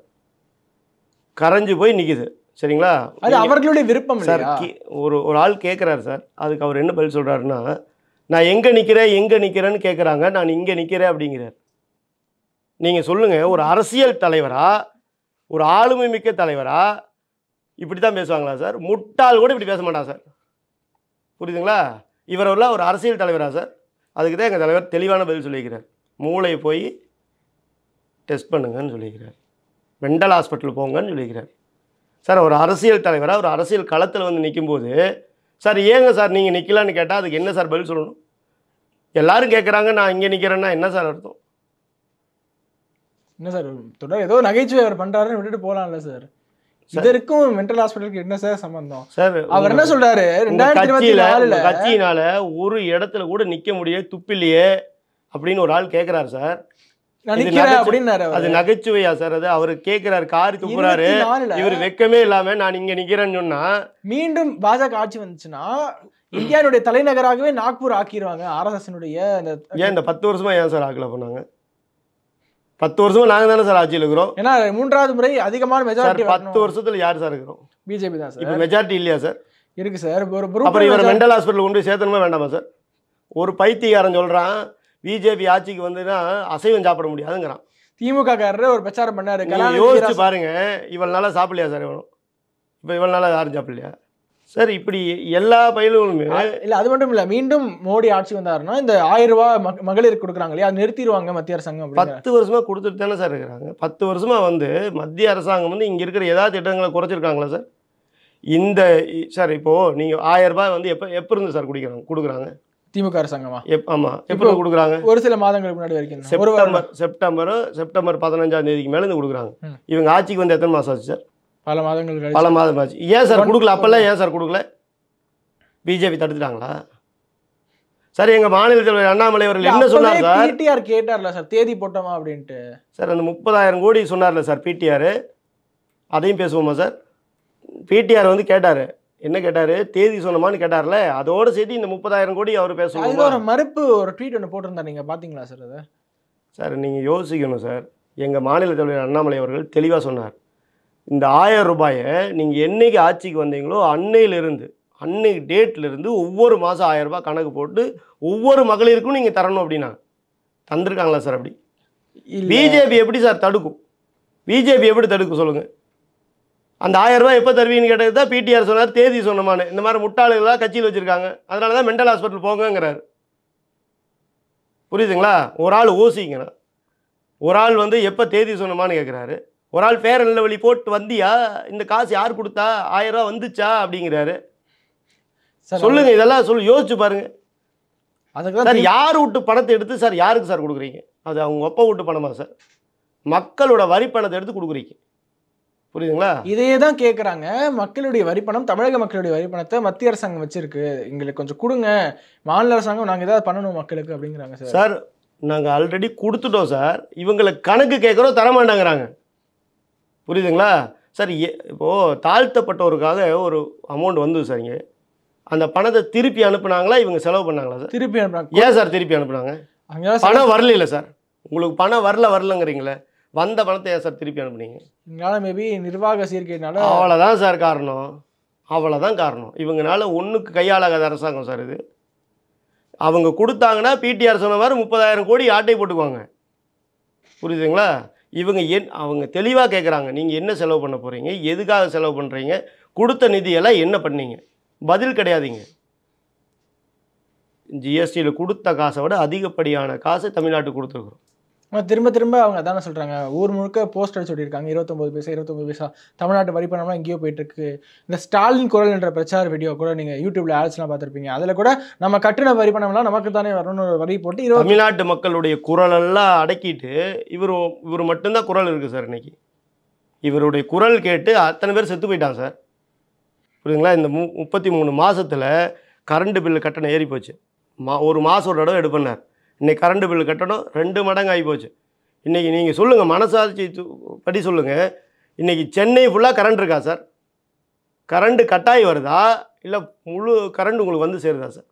B: கரைஞ்சு போய் நிற்கிது. சரிங்களா?
C: அது அவர்களுடைய விருப்பம்
B: சார்
C: இல்லையா?
B: கி- ஒரு ஒரு ஆள் கேட்குறாரு சார், அதுக்கு அவர் என்ன பதில் சொல்கிறாருன்னா, நான் எங்கே நிற்கிறேன் எங்கே நிற்கிறேன்னு கேட்குறாங்க, நான் இங்கே நிற்கிறேன் அப்படிங்கிறார். நீங்கள் சொல்லுங்கள், ஒரு அரசியல் தலைவரா, ஒரு ஆளுமை மிக்க தலைவரா இப்படி தான் பேசுவாங்களா சார்? முட்டாள் கூட இப்படி பேச மாட்டான் சார். புரியுதுங்களா? இவரெல்லாம் ஒரு அரசியல் தலைவரா சார்? அதுக்கு தான் எங்கள் தலைவர் தெளிவான பதில் சொல்லியிருக்கிறார். மூளையை போய் டெஸ்ட் பண்ணுங்கன்னு சொல்லியிருக்கிறார். மெண்டல் ஹாஸ்பிட்டல் போங்கன்னு சொல்லியிருக்கிறார். சார் ஒரு அரசியல் தலைவராக ஒரு அரசியல் களத்தில் வந்து நிற்கும்போது, சார் ஏங்க சார் நீங்கள் நிற்கலான்னு கேட்டால் அதுக்கு என்ன சார் பதில் சொல்லணும்? எல்லாரும் கேட்குறாங்க நான் இங்கே நிற்கிறேன்னா என்ன சார் அர்த்தம்?
C: என்ன சார் தொடர் ஏதோ நகைச்சுவை அவர் பண்றாருன்னு விட்டுட்டு போலாம்ல சார்? இதற்கும் மென்டல் ஹாஸ்பிட்டலுக்கு என்ன சார் சம்பந்தம்?
B: சார்
C: அவர் என்ன சொல்றாரு,
B: உங்க
C: ரெண்டாயிரத்தி இருபத்தி
B: கட்சியில
C: நாலுல
B: உங்க கட்சியினால ஒரு இடத்துல கூட நிற்க முடியாது துப்பில்லையே அப்படின்னு ஒரு ஆள் கேட்குறாரு சார்.
C: நான்
B: இது
C: நிக்கிறேன்
B: நகைச்சு-
C: அப்படின்னாரு
B: அது
C: அவரு.
B: நகைச்சுவையா சார்? அது அவர் கேட்குறாரு, காரி துப்புறாரு,
C: இருபத்தி நாலுல
B: இவர் வெக்கமே இல்லாம நான் இங்க நிக்கிறேன்னு சொன்னா
C: மீண்டும் பாஜக ஆட்சி வந்துச்சுன்னா இந்தியாவுடைய தலைநகராகவே நாக்பூர் ஆக்கிடுவாங்க. ஆர்எஸ்எஸ்னுடைய அந்த
B: ஏன் இந்த பத்து வருஷமா ஏன் சார் ஆக்கல பண்ணாங்க? பத்து வருஷமா நாங்க தானே சார் ஆட்சியில் இருக்கிறோம்.
C: ஏன்னா மூன்றாவது முறை அதிகமான
B: சார்
C: மெஜாரிட்டி
B: பத்து வருஷத்துல யார் சார் இருக்கிறோம்?
C: பிஜேபி தான்
B: இப்போ
C: சார்
B: மெஜாரிட்டி இல்லையா சார்?
C: இருக்கு சார். ஒரு
B: அப்புறம் இவர்
C: brutal
B: மெண்டல் ஹாஸ்பிட்டல் கொண்டு போய் சேர்த்தணுமா வேண்டாமா சார்? ஒரு பைத்தியக்காரன் சொல்றான் பிஜேபி ஆட்சிக்கு வந்துன்னா அசைவம் சாப்பிட முடியாதுங்கிறான்.
C: திமுக காரர் ஒரு பிரச்சாரம் பண்ணாரு.
B: நீங்க
C: கலாநிதி
B: யோசிச்சு
C: வீராச-
B: பாருங்க, இவள் நாளா சாப்பிடலையா சார் இவனும்? இப்போ இவள் நாளா யாரும் சாப்பிடலையா சார்? இப்படி எல்லா பயிலுமே
C: இல்ல அது மட்டும் இல்ல, மீண்டும் மோடி ஆட்சி வந்தாருன்னா இந்த ஆயிரம் ரூபாய் மக- மகளிருக்கு கொடுக்குறாங்க இல்லையா, அது நிறுத்திடுவாங்க மத்திய அரசாங்கம் அப்படிங்கிற.
B: பத்து வருஷமா கொடுத்துட்டு தானே சார் இருக்கிறாங்க. பத்து வருஷமா வந்து மத்திய அரசாங்கம் வந்து இங்க இருக்கிற ஏதாவது திட்டங்களை குறைச்சிருக்காங்களா சார்? இந்த இ- சார் இப்போ நீங்க ஆயிரம் ரூபாய் வந்து எப்போ எப்போ இருந்து சார் குடிக்கிறாங்க கொடுக்குறாங்க?
C: திமுக அரசாங்கமா
B: எப் ஆமாம் எப்போ கொடுக்குறாங்க?
C: ஒரு சில மாதங்களுக்கு முன்னாடி வரைக்கும் தான். ஒரு வருடம்
B: செப்டம்பர் செப்டம்பர் செப்டம்பர் பதினஞ்சாம் தேதிக்கு மேலே இருந்து கொடுக்குறாங்க.
C: ம்.
B: இவங்க ஆட்சிக்கு வந்து எத்தனை மாதம் ஆச்சு சார்?
C: பல மாதங்கள் கழிச்சு.
B: பல மாதம் ஆச்சு. ஏன் சார் கொடுக்கல? அப்போல்லாம் ஏன் சார் கொடுக்கல? பிஜேபி தடுத்துட்டாங்களா சார்? எங்கள் மாநில தலைவர் அண்ணாமலை அவர்கள் என்ன சொன்னார் சார்?
C: பிடிஆர் கேட்டார்ல சார் தேதி போட்டோமா அப்படின்ட்டு.
B: சார் அந்த முப்பதாயிரம் கோடி சொன்னார்ல சார் பிடிஆர், அதையும் பேசுவோமா சார்? பிடிஆர் வந்து கேட்டார், என்ன கேட்டார்? தேதி சொன்னமான்னு கேட்டார்ல, அதோடு சேர்த்து இந்த முப்பதாயிரம் கோடி அவர்
C: அதுல
B: பேசுவோமா?
C: ஒரு மறுப்பு ஒரு ட்வீட் ஒன்று போட்டிருந்தா நீங்க பாத்தீங்களா சார்? அதை
B: சார் நீங்கள் யோசிக்கணும் சார். எங்கள் மாநில தலைவர் அண்ணாமலை அவர்கள் தெளிவாக சொன்னார், இந்த ஆயிரம் ரூபாயை நீங்கள் என்னைக்கு ஆட்சிக்கு வந்தீங்களோ அன்னையிலிருந்து அன்னைக்கு டேட்லேருந்து ஒவ்வொரு மாதம் ஆயிரம் ரூபாய் கணக்கு போட்டு ஒவ்வொரு மகளிருக்கும் நீங்கள் தரணும் அப்படின்னா தந்திருக்காங்களா சார்? அப்படி
C: இல்ல.
B: பிஜேபி எப்படி சார் தடுக்கும்? பிஜேபி எப்படி தடுக்கும் சொல்லுங்கள்? அந்த ஆயிரம் ரூபாய் எப்போ தருவீங்கன்னு கேட்டது தான் பிடிஆர் சொன்னார், தேதி சொன்னமானு. இந்த மாதிரி முட்டாளுகளாக கட்சியில் வச்சுருக்காங்க, அதனால தான் மென்டல் ஹாஸ்பிட்டல் போங்கங்கிறாரு. புரியுதுங்களா? ஒரு ஆள் ஓசிங்கண்ணா, ஒரு ஆள் வந்து எப்போ தேதி சொன்னமான்னு கேட்குறாரு. ஒரு ஆள் பேர நல்ல வழி போட்டு வந்தியா, இந்த காசு யார் கொடுத்தா, ஆயிரம் ரூபா வந்துச்சா அப்படிங்கிறாரு.
C: சார்,
B: சொல்லுங்க, இதெல்லாம் சொல்லு, யோசிச்சு பாருங்க
C: அதுக்கு
B: சார்.
C: தான்
B: யார் விட்டு பணத்தை எடுத்து சார் யாருக்கு சார் கொடுக்குறீங்க? அது அவங்க அப்பா விட்டு பணமா சார்? மக்களோட வரி பணத்தை எடுத்து கொடுக்குறீங்க. புரியுதுங்களா?
C: இதையே தான் கேட்குறாங்க. மக்களுடைய வரிப்பணம், தமிழக மக்களுடைய வரிப்பணத்தை மத்திய அரசாங்கம் வச்சிருக்கு, எங்களுக்கு கொஞ்சம் கொடுங்க, மாநில அரசாங்கம் நாங்கள் ஏதாவது பண்ணணும் மக்களுக்கு அப்படிங்கிறாங்க சார்.
B: சார் நாங்கள் ஆல்ரெடி கொடுத்துட்டோம் சார், இவங்களை கணக்கு கேட்குறோம், தரமாட்டாங்கிறாங்க. புரியுதுங்களா சார்? எ- இப்போது தாழ்த்தப்பட்டவருக்காக ஒரு அமௌண்ட் வந்தது சார், இங்கே அந்த பணத்தை திருப்பி அனுப்புனாங்களா இவங்க செலவு பண்ணாங்களா சார்?
C: திருப்பி அனுப்புறாங்க.
B: ஏன் சார் திருப்பி அனுப்புனாங்க?
C: அங்கே
B: பணம் வரல இல்லை சார், உங்களுக்கு பணம் வரல வரலங்கிறீங்களே, வந்த பணத்தை ஏன் சார் திருப்பி அனுப்புனீங்க?
C: இவங்களால மேபி நிர்வாக சீர்கேடுனால
B: அவ்வளோதான் சார் காரணம், அவ்வளோதான் காரணம். இவங்கனால ஒன்றுக்கு கையாளாகாத அரசாங்கம் சார் இது. அவங்க கொடுத்தாங்கன்னா பிடிஆர் சொன்ன மாதிரி முப்பதாயிரம் கோடி ஆட்டை போட்டுக்குவாங்க, புரியுதுங்களா? இவங்க என் அவங்க தெளிவாக கேட்குறாங்க, நீங்கள் என்ன செலவு பண்ண போகிறீங்க, எதுக்காக செலவு பண்ணுறீங்க, கொடுத்த நிதியெல்லாம் என்ன பண்ணீங்க? பதில் கிடையாதுங்க. ஜிஎஸ்டியில் கொடுத்த காசை விட அதிகப்படியான காசை தமிழ்நாட்டுக்கு கொடுத்துருக்குறோம்.
C: திரும்ப திரும்ப அவங்க அதானே சொல்கிறாங்க, ஊர் முழுக்க போஸ்டர் சொல்லியிருக்காங்க, இருபத்தொம்பது பைசா இருபத்தொம்பது பைசா தமிழ்நாட்டு வரி பணம்லாம் எங்கேயோ போயிட்டுருக்கு. இந்த ஸ்டாலின் குரல் என்ற பிரச்சார வீடியோ கூட நீங்கள் யூடியூப்பில் ஆட்ஸ்லாம் பார்த்துருப்பீங்க. அதில் கூட நம்ம கட்டின வரி பணம்லாம் நமக்கு தானே வரணும்னு ஒரு வரி போட்டு இருபது
B: தமிழ்நாட்டு மக்களுடைய குரலெல்லாம் அடக்கிட்டு இவர் இவர் மட்டும்தான் குரல் இருக்குது சார். இன்னைக்கு இவருடைய குரல் கேட்டு அத்தனை பேர் செத்து போயிட்டான் சார், புரியுதுங்களா? இந்த மு முப்பத்தி மூணு மாதத்தில் கரண்ட் பில்லு கட்டணம் ஏறி போச்சு. மா ஒரு மாதம் ஒரு தடவை எடுப்பண்ணார். இன்றைக்கி கரண்ட் பில்லு கட்டணம் ரெண்டு மடங்கு ஆகி போச்சு. இன்றைக்கி நீங்கள் சொல்லுங்கள், மனசாட்சி படி சொல்லுங்கள், இன்றைக்கி சென்னை ஃபுல்லாக கரண்ட் இருக்கா சார்? கரண்ட்டு கட்டாயி வருதா இல்லை முழு கரண்ட் உங்களுக்கு வந்து சேருதா சார்?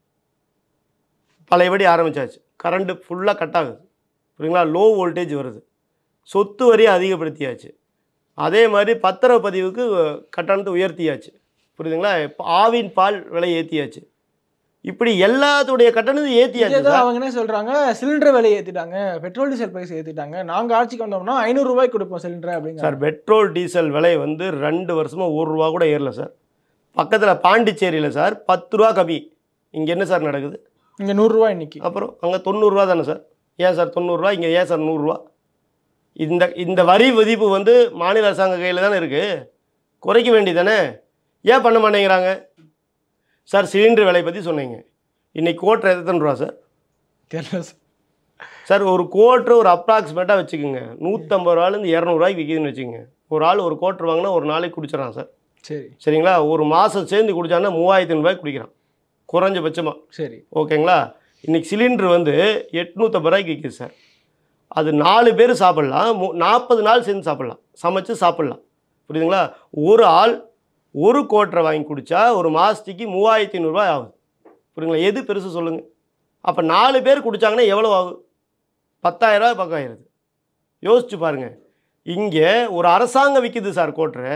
B: பழையபடி ஆரம்பித்தாச்சு, கரண்ட்டு ஃபுல்லாக கட் ஆகுது, புரியுங்களா? லோ வோல்டேஜ் வருது, சொத்து வரி அதிகப்படுத்தியாச்சு, அதே மாதிரி பத்திரப்பதிவுக்கு கட்டணத்தை உயர்த்தியாச்சு, புரியுதுங்களா? ஆவின் பால் விலை ஏற்றியாச்சு, இப்படி எல்லாத்துடைய கட்டணத்தையும் ஏற்றியாச்சு.
C: அவங்க என்ன சொல்கிறாங்க, சிலிண்டர் விலை ஏற்றிட்டாங்க, பெட்ரோல் டீசல் பிரைஸ் ஏற்றிட்டாங்க, நாங்கள் ஆட்சிக்கு வந்தோம்னா ஐநூறு ரூபாய்க்கு கொடுப்போம் சிலிண்டர் அப்படிங்க
B: சார். பெட்ரோல் டீசல் விலை வந்து ரெண்டு வருஷமாக ஒரு ரூபா கூட ஏறல சார். பக்கத்தில் பாண்டிச்சேரியில் சார் பத்து ரூபா கம்மி. இங்கே என்ன சார் நடக்குது?
C: இங்கே நூறுரூவா இன்னைக்கு,
B: அப்புறம் அங்கே தொண்ணூறுரூவா தானே சார்? ஏன் சார் தொண்ணூறுரூவா, இங்கே ஏன் சார் நூறுரூவா? இந்த இந்த வரி விதிப்பு வந்து மாநில அரசாங்க கையில் தானே இருக்குது, குறைக்க வேண்டியதானே, ஏன் பண்ண மாட்டேங்கிறாங்க சார்? சிலிண்டர் விலை பற்றி சொன்னீங்க, இன்றைக்கி கோட்ரு எத்தனை ரூபா சார்?
C: தெரியல
B: சார். ஒரு கோட்ரு ஒரு அப்ராக்சிமேட்டாக வச்சுக்கோங்க, நூற்றம்பது ரூபாலேருந்து இரநூறுவாய்க்கு விற்கிதுன்னு வச்சுக்கோங்க. ஒரு ஆள் ஒரு கோட்ரு வாங்கினா ஒரு நாளைக்கு குடிச்சிடறான் சார்.
C: சரி
B: சரிங்களா? ஒரு மாதம் சேர்ந்து குடித்தான்னா மூவாயிரத்தி ஐநூறுபாய்க்கு குடிக்கிறான் குறைஞ்சபட்சமாக.
C: சரி
B: ஓகேங்களா? இன்றைக்கி சிலிண்டர் வந்து எட்நூற்றம்பது ரூபாய்க்கு விற்கிது சார். அது நாலு பேர் சாப்பிட்லாம், மு நாற்பது நாள் சேர்ந்து சாப்பிட்லாம், சமைச்சு சாப்பிட்லாம், புரியுதுங்களா? ஒரு ஆள் ஒரு கோட்டரை வாங்கி குடித்தா ஒரு மாதத்துக்கு மூவாயிரத்தி ஐநூறுரூவா ஆகுது, புரியுங்களா? எது பெருசு சொல்லுங்கள்? அப்போ நாலு பேர் குடித்தாங்கன்னா எவ்வளோ ஆகும்? பத்தாயிரரூவா பக்கம் ஆயிடுது. யோசிச்சு பாருங்கள். இங்கே ஒரு அரசாங்கம் விற்கிது சார் கோட்டரை,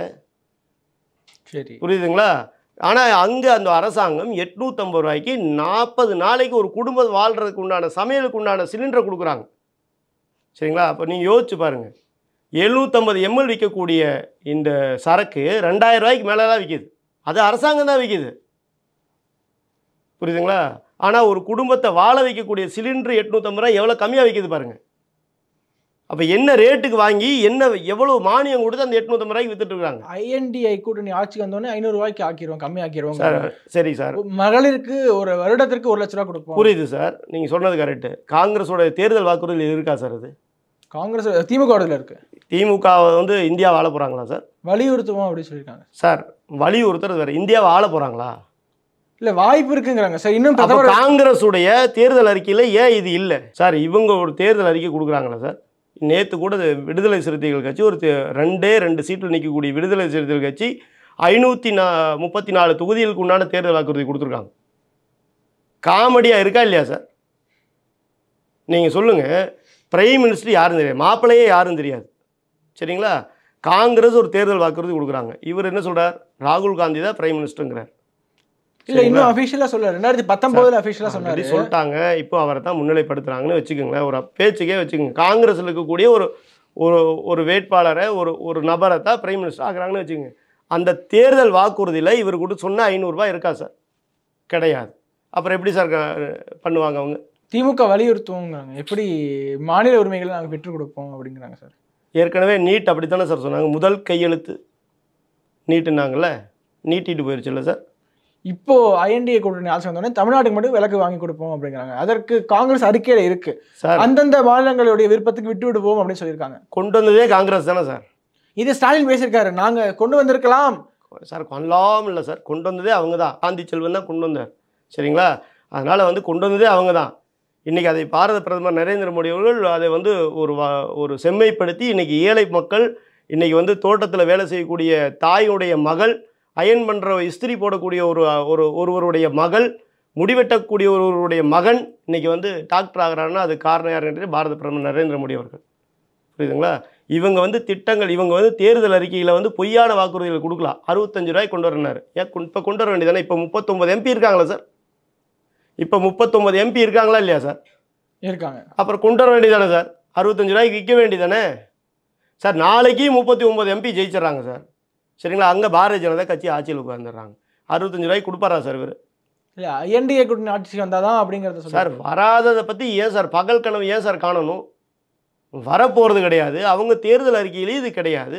C: சரி
B: புரியுதுங்களா? ஆனால் அங்கே அந்த அரசாங்கம் எட்நூற்றம்பது ரூபாய்க்கு நாற்பது நாளைக்கு ஒரு குடும்பம் வாழ்கிறதுக்கு உண்டான சமையலுக்கு உண்டான சிலிண்டரை கொடுக்குறாங்க, சரிங்களா? அப்போ நீங்கள் யோசிச்சு பாருங்கள், எழுநூற்றம்பது எம்எல் விற்கக்கூடிய இந்த சரக்கு ரெண்டாயிரம் ரூபாய்க்கு மேலே தான் விற்கிது. அது அரசாங்கம் தான் விற்கிது, புரியுதுங்களா? ஆனால் ஒரு குடும்பத்தை வாழ வைக்கக்கூடிய சிலிண்டர் எட்நூற்றம்பது ரூபாய் எவ்வளோ கம்மியாக விற்கிது பாருங்கள். அப்போ என்ன ரேட்டுக்கு வாங்கி என்ன எவ்வளோ மானியம் கொடுத்து அந்த எட்நூற்றம்பது ரூபாய்க்கு வித்துட்டு இருக்காங்க.
C: ஐஎன்டிஐ கூட்டணி ஆட்சிக்கு வந்தோடனே ஐநூறு ரூபாய்க்கு ஆக்கிடுவோம், கம்மி ஆக்கிடுவோம்
B: சார். சரி சார்,
C: மகளிருக்கு ஒரு வருடத்திற்கு ஒரு லட்ச ரூபா கொடுப்போம்.
B: புரியுது சார், நீங்கள் சொன்னது கரெக்டு. காங்கிரஸோட தேர்தல் வாக்குறுதியில் இருக்கா சார் அது?
C: காங்கிரஸ் திமுக இருக்கு.
B: திமுக வந்து இந்தியா வாழ போகிறாங்களா சார்?
C: வலியுறுத்துவோம் அப்படின்னு சொல்லியிருக்காங்க
B: சார். வலியுறுத்துறது வேறு, இந்தியாவை ஆள போகிறாங்களா?
C: இல்லை வாய்ப்பு இருக்குங்கிறாங்க சார். இன்னும்
B: காங்கிரஸுடைய தேர்தல் அறிக்கையில் ஏன் இது இல்லை சார்? இவங்க ஒரு தேர்தல் அறிக்கை கொடுக்குறாங்களா சார்? நேற்று கூட விடுதலை சிறுத்தைகள் கட்சி ஒரு ரெண்டே ரெண்டு சீட்டில் நிற்கக்கூடிய விடுதலை சிறுத்தைகள் கட்சி ஐநூற்றி நா முப்பத்தி நாலு தொகுதிகளுக்கு உண்டான தேர்தல் வாக்குறுதி கொடுத்துருக்காங்க. காமெடியாக இருக்கா இல்லையா சார்? நீங்கள் சொல்லுங்கள். பிரைம் மினிஸ்டர் யாரும் தெரியாது, மாப்பிள்ளையே யாரும் தெரியாது, சரிங்களா? காங்கிரஸ் ஒரு தேர்தல் வாக்குறுதி கொடுக்குறாங்க. இவர் என்ன சொல்கிறார்? ராகுல் காந்தி தான் பிரைம் மினிஸ்டருங்கிறார்.
C: இல்லை இன்னும் அஃபிஷியலாக சொல்ல ரெண்டாயிரத்தி பத்தொம்போதில் அஃபிஷியலாக சொன்னார்
B: சொல்லிட்டாங்க. இப்போ அவரை தான் முன்னிலைப்படுத்துகிறாங்கன்னு வச்சுக்கோங்களேன். ஒரு பேச்சுக்கே வச்சுக்கோங்க. காங்கிரஸில் இருக்கக்கூடிய ஒரு ஒரு ஒரு வேட்பாளரை ஒரு ஒரு நபரை தான் பிரைம் மினிஸ்டர் ஆக்குறாங்கன்னு வச்சுக்கோங்க. அந்த தேர்தல் வாக்குறுதியில் இவர் கூட சொன்ன ஐநூறுரூபா இருக்கா சார்? கிடையாது. அப்புறம் எப்படி சார் பண்ணுவாங்க அவங்க?
C: திமுக வலியுறுத்துவோங்கிறாங்க. எப்படி மாநில உரிமைகளை நாங்கள் பெற்றுக் கொடுப்போம் அப்படிங்கிறாங்க சார்.
B: ஏற்கனவே நீட் அப்படி தானே சார் சொன்னாங்க. முதல் கையெழுத்து நீட்டுனாங்கல்ல, நீட்டிட்டு போயிடுச்சுல்ல சார்.
C: இப்போ ஐஎன்டிஏ கூட்டணி ஆட்சி வந்தோடனே தமிழ்நாட்டுக்கு மட்டும் விலக்கு வாங்கி கொடுப்போம் அப்படிங்கிறாங்க. அதற்கு காங்கிரஸ் அறிக்கையில இருக்கு சார், அந்தந்த மாநிலங்களுடைய விருப்பத்துக்கு விட்டு விடுவோம் அப்படின்னு சொல்லியிருக்காங்க.
B: கொண்டு வந்ததே காங்கிரஸ் தானே சார்.
C: இது ஸ்டாலின் பேசியிருக்காரு, நாங்க கொண்டு வந்திருக்கலாம்
B: சார். கொள்ளலாம் இல்லை சார், கொண்டு வந்ததே அவங்க தான். காந்தி செல்வன் தான் கொண்டு வந்தார், சரிங்களா? அதனால் வந்து கொண்டு வந்ததே அவங்க தான். இன்றைக்கி அதை பாரத பிரதமர் நரேந்திர மோடி அவர்கள் அதை வந்து ஒரு ஒரு செம்மைப்படுத்தி இன்றைக்கி ஏழை மக்கள், இன்றைக்கி வந்து தோட்டத்தில் வேலை செய்யக்கூடிய தாயுடைய மகள், அயன் பண்ணுற இஸ்திரி போடக்கூடிய ஒரு ஒரு ஒருவருடைய மகள், முடிவெட்டக்கூடிய ஒருவருடைய மகன் இன்னைக்கு வந்து டாக்டர் ஆகிறாருன்னா அது காரணம் யாருன்றது பாரத பிரதமர் நரேந்திர மோடி அவர்கள். புரியுதுங்களா? இவங்க வந்து திட்டங்கள் இவங்க வந்து தேர்தல் அறிக்கையில் வந்து பொய்யான வாக்குறுதிகள் கொடுக்கலாம். அறுபத்தஞ்சு ரூபாய் கொண்டு வரனார். ஏன் இப்போ கொண்டு வர வேண்டியதானே? இப்போ முப்பத்தொம்பது எம்பி இருக்காங்களா சார்? இப்போ முப்பத்தொம்பது எம்பி இருக்காங்களா இல்லையா சார்?
C: இருக்காங்க.
B: அப்புறம் கொண்டு வர வேண்டியதானே சார்? அறுபத்தஞ்சு ரூபாய்க்கு விற்க வேண்டியதானே சார்? நாளைக்கு முப்பத்தி ஒம்பது எம்பி ஜெயிச்சிடறாங்க சார். சரிங்களா? அங்கே பாரதிய ஜனதா கட்சி ஆட்சியில் உட்காந்துடுறாங்க. அறுபத்தஞ்சு ரூபாய்க்கு கொடுப்பாரா சார் இவர்?
C: இல்லை என்டிஏ கூட்டணி ஆட்சிக்கு வந்தால் தான் அப்படிங்கிறத
B: சார் வராததை பற்றி ஏன் சார் பகல் கனவு ஏன் சார் காணணும்? வரப்போகிறது கிடையாது. அவங்க தேர்தல் அறிக்கையிலேயே இது கிடையாது.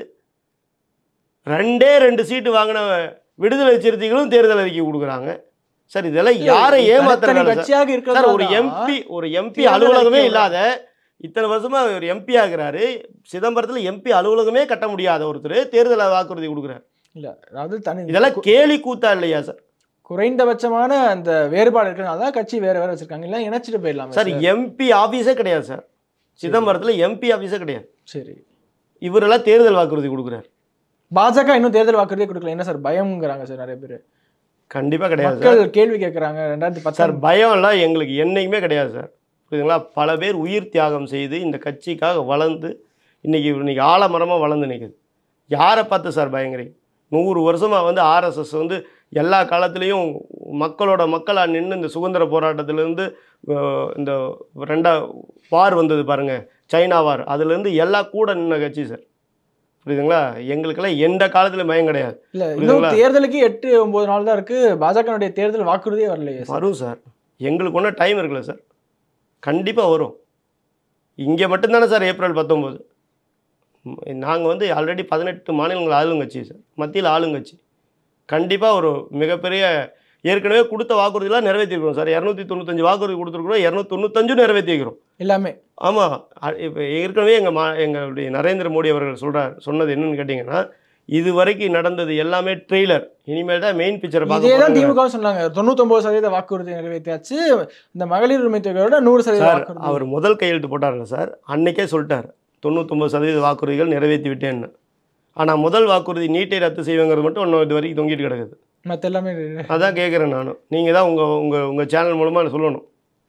B: ரெண்டே ரெண்டு சீட்டு வாங்கின விடுதலை சிறுத்தைகளும் தேர்தல் அறிக்கை கொடுக்குறாங்க சார். இதெல்லாம் யாரை ஏமாத்துறாங்க சார்? ஒரு எம்பி ஒரு எம்பி அலுவலகமே இல்லாத இத்தனை வருஷமா ஒரு எம்பி ஆகிறாரு. சிதம்பரத்தில் எம்பி அலுவலகமே கட்ட முடியாத ஒருத்தர் தேர்தல் வாக்குறுதி கொடுக்குறாரு. இல்லை அதாவது தனி இதெல்லாம் கேலி கூத்தா இல்லையா சார்?
C: குறைந்தபட்சமான அந்த வேறுபாடு இருக்கிறதுனால தான் கட்சி வேறு வேறு வச்சுருக்காங்க. இல்லை இணைச்சிட்டு போயிடலாம்
B: சார். எம்பி ஆஃபீஸே கிடையாது சார் சிதம்பரத்தில். எம்பி ஆஃபீஸே கிடையாது.
C: சரி,
B: இவரெல்லாம் தேர்தல் வாக்குறுதி கொடுக்குறாரு.
C: பாஜக இன்னும் தேர்தல் வாக்குறுதியே கொடுக்கல. என்ன சார் பயம்ங்கிறாங்க சார் நிறைய பேர்?
B: கண்டிப்பாக கிடையாது
C: சார். கேள்வி கேட்குறாங்க. ரெண்டாயிரத்தி பத்து
B: சார் பயம்லாம் எங்களுக்கு என்றைக்குமே கிடையாது சார். புரியுதுங்களா? பல பேர் உயிர் தியாகம் செய்து இந்த கட்சிக்காக வளர்ந்து இன்றைக்கி இன்றைக்கி ஆலமரமாக வளர்ந்து நிற்குது. யாரை பார்த்து சார் பயங்கரீங்க? நூறு வருஷமாக வந்து ஆர்எஸ்எஸ் வந்து எல்லா காலத்துலேயும் மக்களோட மக்களாக நின்று இந்த சுதந்திர போராட்டத்திலேருந்து இந்த ரெண்டா வார் வந்தது பாருங்கள், சைனா வார், அதுலேருந்து எல்லா கூட நின்ன கட்சி சார். புரியுதுங்களா? எங்களுக்கெல்லாம் எந்த காலத்துலையும் பயம் கிடையாது.
C: இல்லை இன்னும் தேர்தலுக்கு எட்டு ஒம்பது நாள் தான் இருக்குது. பாஜகனுடைய தேர்தல் வாக்குறுதியே வரலையே.
B: வரும் சார். எங்களுக்கு ஒன்றும் டைம் இருக்குல்ல சார். கண்டிப்பாக வரும். இங்கே மட்டும்தானே சார் ஏப்ரல் பத்தொம்போது. நாங்கள் வந்து ஆல்ரெடி பதினெட்டு மாநிலங்கள் ஆளுங்கட்சி சார், மத்தியில் ஆளுங்கட்சி. கண்டிப்பாக ஒரு மிகப்பெரிய ஏற்கனவே கொடுத்த வாக்குறுதியெலாம் நிறைவேற்றிருக்கிறோம் சார். இரநூத்தி தொண்ணூத்தஞ்சு வாக்குறுதி கொடுத்துருக்குறோம். இரநூத்தி தொண்ணூத்தஞ்சும் நிறைவேற்றிக்கிறோம் எல்லாமே. ஆமாம். இப்போ ஏற்கனவே எங்கள் மா எங்களுடைய நரேந்திர மோடி அவர்கள் சொல்கிறார் சொன்னது என்னன்னு கேட்டிங்கன்னா, இது வரைக்கும் நடந்தது எல்லாமே ட்ரெய்லர், இனிமேல் தான் மெயின் பிக்சரை பார்க்க.
C: இதே தான் திமுக சொன்னாங்க. தொண்ணூத்தொம்பது சதவீத வாக்குறுதி நிறைவேற்றியாச்சு. இந்த மகளிர் உரிமை தொகையோட நூறு சதவீதம்
B: அவர் முதல் கையெழுத்து போட்டார்ல சார், அன்னைக்கே சொல்லிட்டார் தொண்ணூத்தொம்பது சதவீத வாக்குறுதிகள் நிறைவேற்றி விட்டேன்னு. ஆனால் முதல் வாக்குறுதி நீட்டை ரத்து செய்வேங்கிறது மட்டும் ஒன்றும் இது வரைக்கும் தொங்கிட்டு கிடக்குது.
C: மற்ற எல்லாமே
B: அதான் கேட்குறேன் நானும். நீங்கள் தான் உங்கள் உங்கள் உங்கள் சேனல் மூலமாக சொல்லணும்.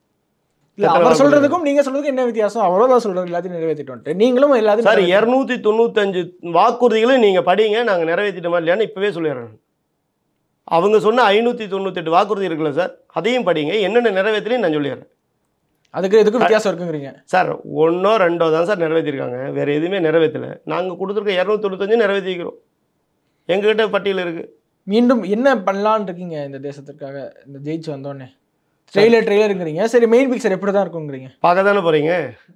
C: அவர் சொல்கிறதுக்கும் நீங்கள் சொல்கிறதுக்கும் என்ன வித்தியாசம்? அவரோ தான் சொல்கிறது எல்லாத்தையும் நிறைவேற்றிட்டு வந்துட்டு நீங்களும் எல்லாத்தையும்
B: சார் இரநூத்தி தொண்ணூத்தஞ்சு வாக்குறுதிகளும் நீங்கள் படிங்க, நாங்கள் நிறைவேற்றிட்டோமா இல்லையான்னு இப்போவே சொல்லிடுறேன். அவங்க சொன்ன ஐநூற்றி தொண்ணூத்தெட்டு வாக்குறுதி இருக்குல்ல சார், அதையும் படிங்க, என்னென்ன நிறைவேற்றலையும் நான் சொல்லிடுறேன்.
C: அதுக்கு எதுக்கும் வித்தியாசம் இருக்குங்கிறீங்க
B: சார்? ஒன்றோ ரெண்டோ தான் சார் நிறைவேற்றிருக்காங்க, வேறு எதுவுமே நிறைவேற்றலை. நாங்கள் கொடுத்துருக்க இரநூத்தி தொண்ணூத்தஞ்சு நிறைவேற்றிக்கிறோம். எங்ககிட்ட பட்டியல் இருக்குது.
C: மீண்டும் என்ன பண்ணலான்னு இருக்கீங்க இந்த தேசத்திற்காக? இந்த ஜெயிச்சு வந்தோடனே ட்ரெய்லர் ட்ரெய்லருங்கிறீங்க, சரி மெயின் பிக்சர் எப்படி தான் இருக்குங்கிறீங்க?
B: பார்க்க தானே போகிறீங்க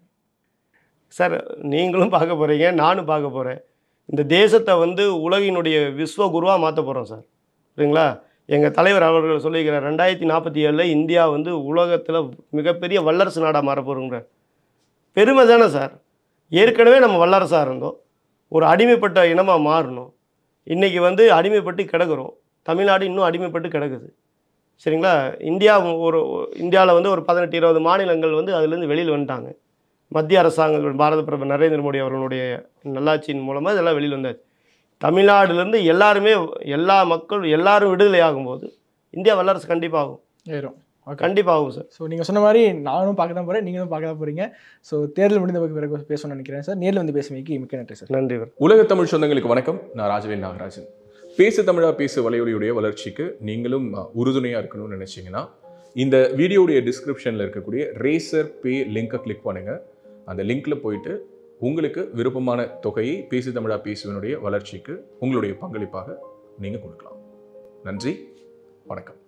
B: சார். நீங்களும் பார்க்க போகிறீங்க, நானும் பார்க்க போகிறேன். இந்த தேசத்தை வந்து உலகினுடைய விஸ்வகுருவாக மாற்ற போகிறோம் சார். சரிங்களா? எங்கள் தலைவர் அவர்கள் சொல்லியிருக்கிறார், ரெண்டாயிரத்தி நாற்பத்தி ஏழில் இந்தியா வந்து உலகத்தில் மிகப்பெரிய வல்லரசு நாடாக மாற போகிறோங்கிற பெருமை தானே சார். ஏற்கனவே நம்ம வல்லரசாக இருந்தோம், ஒரு அடிமைப்பட்ட இனமாக மாறணும். இன்றைக்கி வந்து அடிமைப்பட்டு கிடக்கிறோம். தமிழ்நாடு இன்னும் அடிமைப்பட்டு கிடக்குது. சரிங்களா? இந்தியா ஒரு இந்தியாவில் வந்து ஒரு பதினெட்டு இருபது மாநிலங்கள் வந்து அதுலேருந்து வெளியில் வந்துட்டாங்க. மத்திய அரசாங்கம் பாரத பிரதமர் நரேந்திர மோடி அவர்களுடைய நல்லாட்சியின் மூலமாக இதெல்லாம் வெளியில் வந்தாச்சு. தமிழ்நாடுலேருந்து எல்லாருமே எல்லா மக்கள் எல்லாரும் விடுதலை ஆகும்போது இந்தியா வல்லரசு கண்டிப்பாகும்.
C: ஏறும்.
B: கண்டிப்பாகும் சார்.
C: ஸோ நீங்கள் சொன்ன மாதிரி நானும் பார்க்க தான் போகிறேன், நீங்களும் பார்க்க தான் போகிறீங்க. ஸோ தேர்தல் முடிந்த பிறகு பேசணும்னு நினைக்கிறேன் சார். நேரில் வந்து பேசுவதற்கு மிக்க நன்றி சார்.
B: நன்றி.
D: உலக தமிழ் சொந்தங்களுக்கு வணக்கம். நான் ராஜவேல் நாகராஜன். பேசு தமிழா பேசு வலையொலியுடைய வளர்ச்சிக்கு நீங்களும் உறுதுணையாக இருக்கணும்னு நினச்சிங்கன்னா இந்த வீடியோடைய டிஸ்கிரிப்ஷனில் இருக்கக்கூடிய ரேசர் பே லிங்கை கிளிக் பண்ணுங்கள். அந்த லிங்க்கில் போயிட்டு உங்களுக்கு விருப்பமான தொகையை பேசு தமிழா பேசுவனுடைய வளர்ச்சிக்கு உங்களுடைய பங்களிப்பாக நீங்கள் கொடுக்கலாம். நன்றி, வணக்கம்.